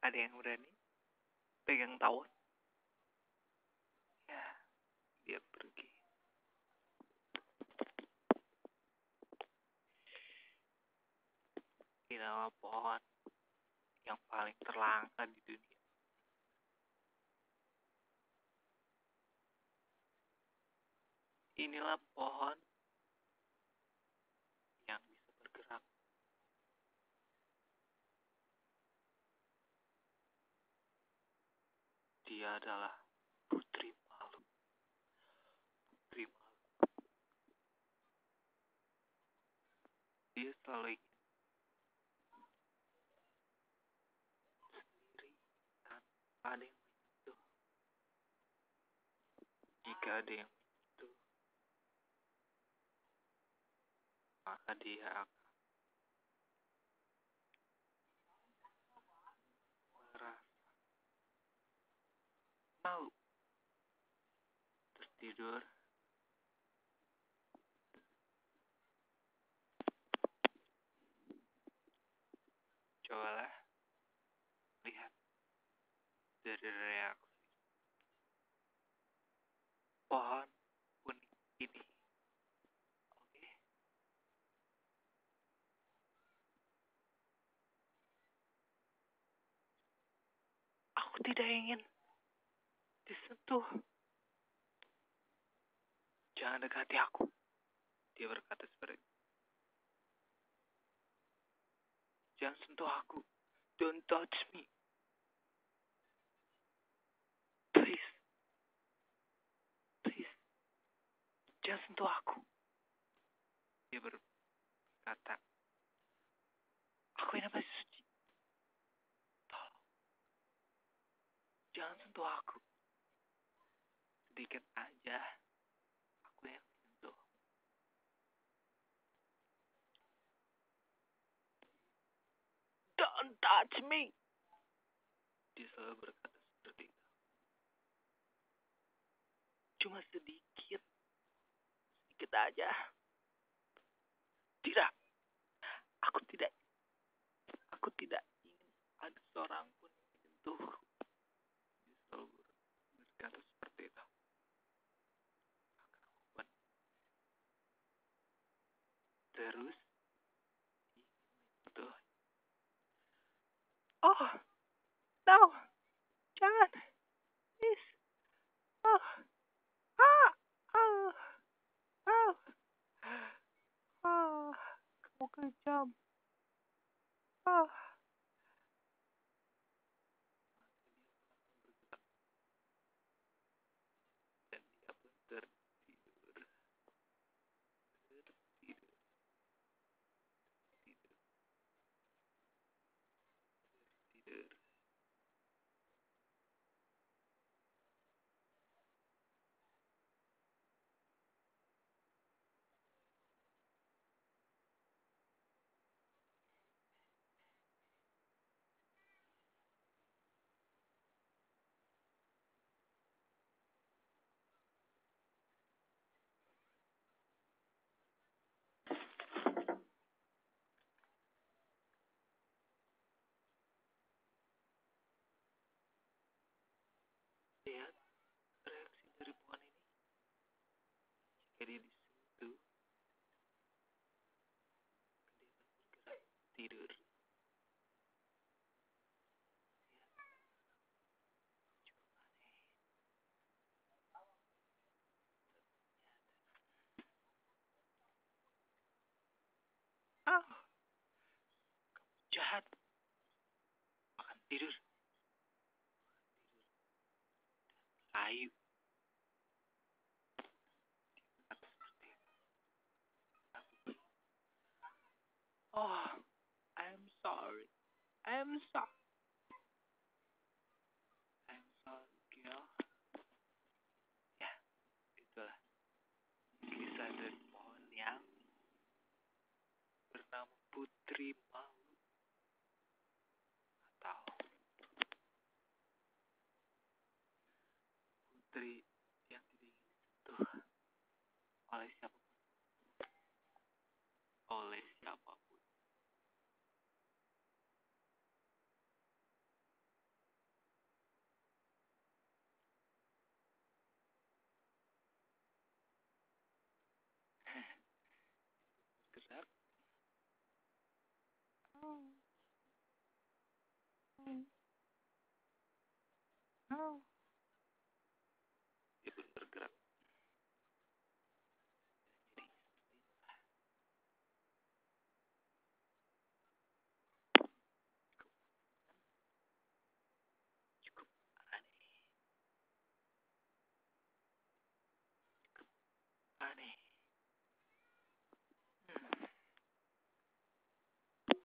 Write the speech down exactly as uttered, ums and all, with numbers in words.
Ada yang berani pegang tawon? Ya, dia pergi. Di nama pohon yang paling terlangka di dunia. Inilah pohon yang bisa bergerak. Dia adalah putri malu. Putri malu. Dia selalu ingin sendiri tanpa ada yang menyentuh. Jika ada yang menyentuh, maka dia akan merasa malu. Terus tidur. Cobalah lihat dari reaksi pohon unik ini. Oke. Aku tidak ingin disentuh. Jangan dekati aku. Dia berkata seperti itu. Jangan sentuh aku. Don't touch me. Please. Please. Jangan sentuh aku. Dia berkata, aku ini masih suci. Tolong. Jangan sentuh aku. Sedikit aja. Aku yang sentuh. Don't touch me. Dia selalu berkata seperti itu. Cuma sedikit. Sedikit aja. Tidak. Aku tidak. Aku tidak ingin ada seorang pun yang menyentuh. Dia selalu berkata seperti itu. Maka aku pun terus menyentuh. Oh, no. Jangan. Please. Oh. Ah. Oh. Oh. Ah. Kamu kejam. Ah. Dan dia pun tertidur. Tertidur. Tidur. Tidur. Lihat reaksi dari pohon ini. Jika dia disentuh, dia akan bergerak. Tidur. Ah, jahat. Makan tidur. Ayu. Oh, I'm sorry. I'm sorry. I'm sorry, girl. Ya, itulah kisah dari pohon yang bernama Putri